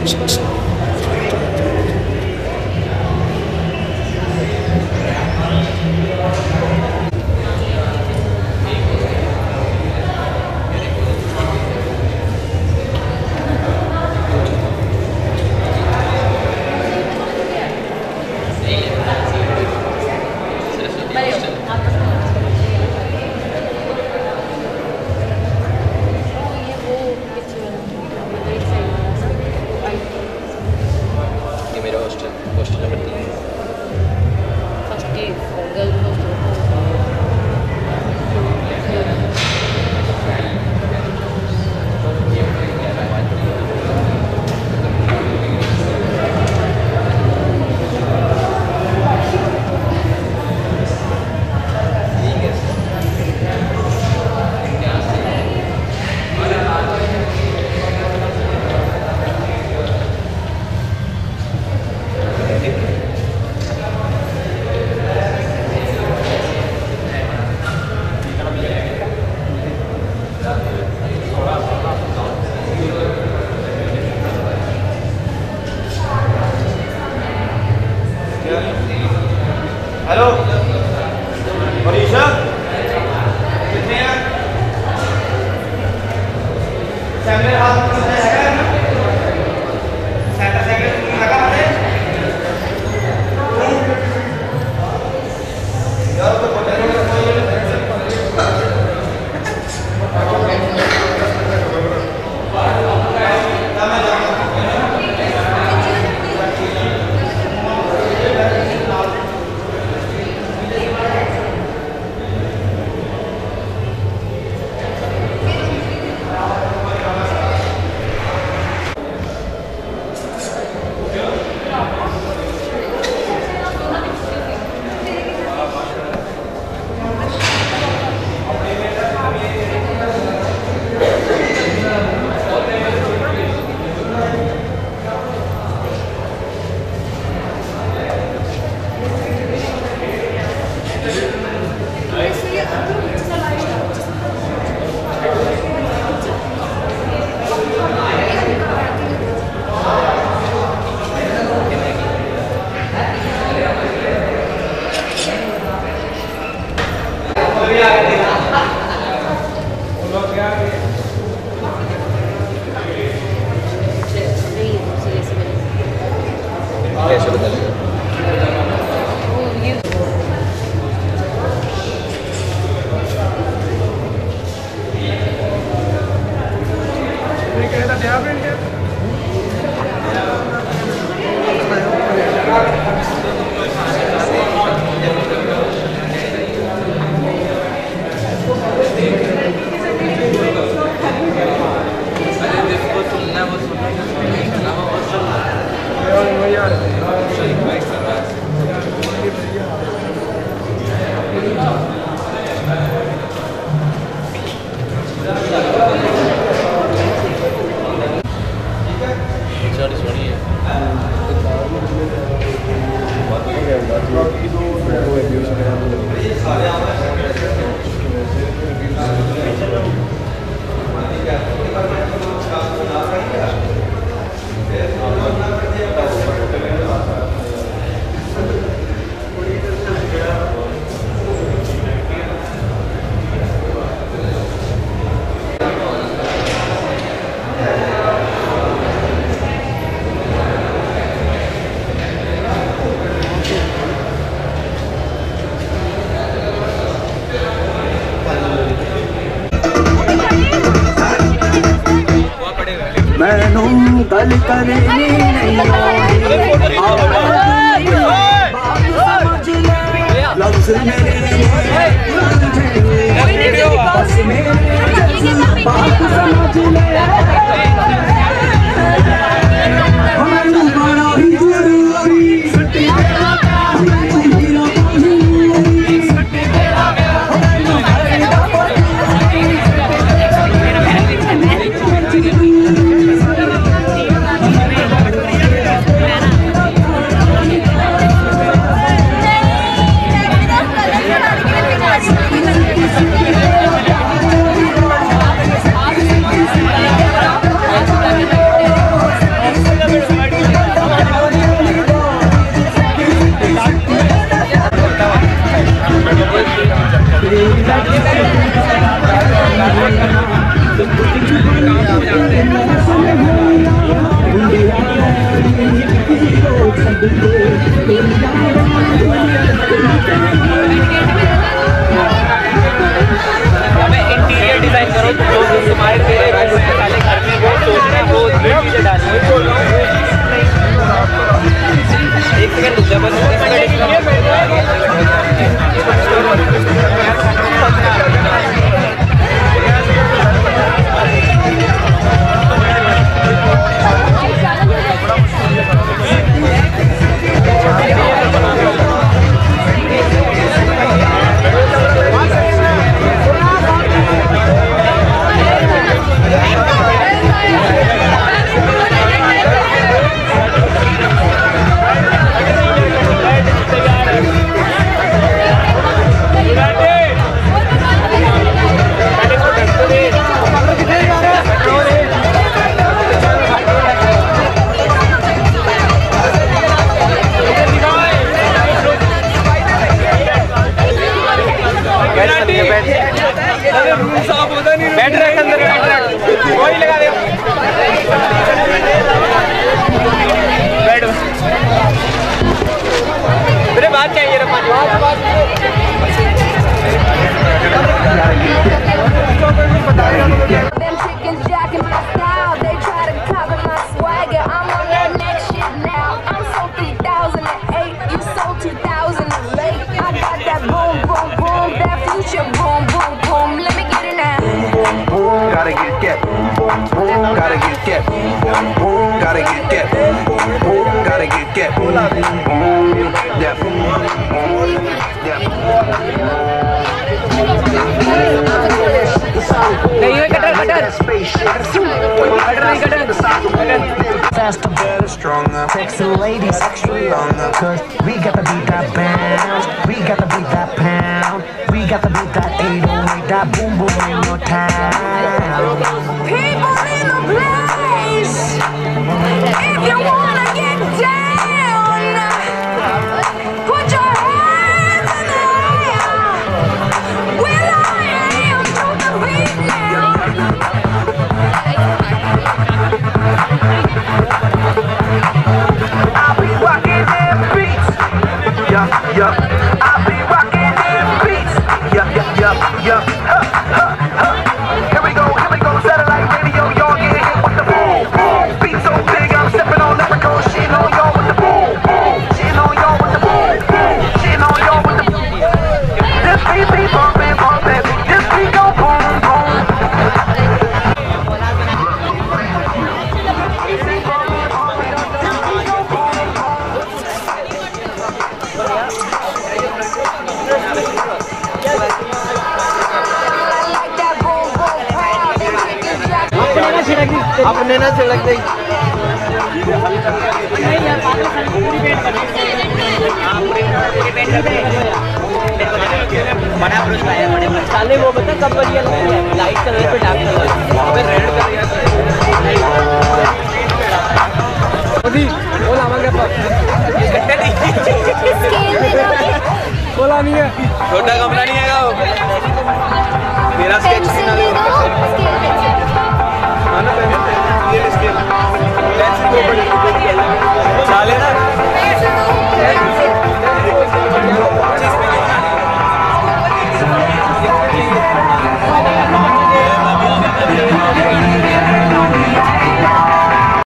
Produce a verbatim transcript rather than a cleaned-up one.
Hello Manisha कितने हैं सैमले हाथ में है ना सैमले सैमले लगा है यार तो पता नहीं कैसे बता लेगा मैनू गल करनी नहीं लफ्ज़ मेरे बस मेरे बात समझ ले Gracias. Faster, better, stronger. Sexy ladies, extra longer. Cause we got to beat that bounce. We got to beat that pound. We got to beat that eight oh eight. That boom boom in your town. People in the place, if you wanna get down, put your hands in the air. Will I am to the beat now? I'll be rocking them beats. Yup, yup. I'll be rocking them beats. Yup, yup, yup, yup. Huh, huh, huh. Here we go, here we go. Satellite radio, y'all get hit with the boom, boom. Beat so big, I'm stepping on leprechaun. Shitting on y'all with the boom, boom. Shitting on y'all with the boom, boom. Shitting on y'all with the boom. This beat be bumping, bumping. This beat go boom, boom. अपने ना छिड़क दे बड़ा brush लाया बड़े brush साले वो बता कब बढ़िया लाइट कलर पे टैप कर अबे रेड कर दिया अभी वो लावांगे बोला नहीं है छोटा कमरा नहीं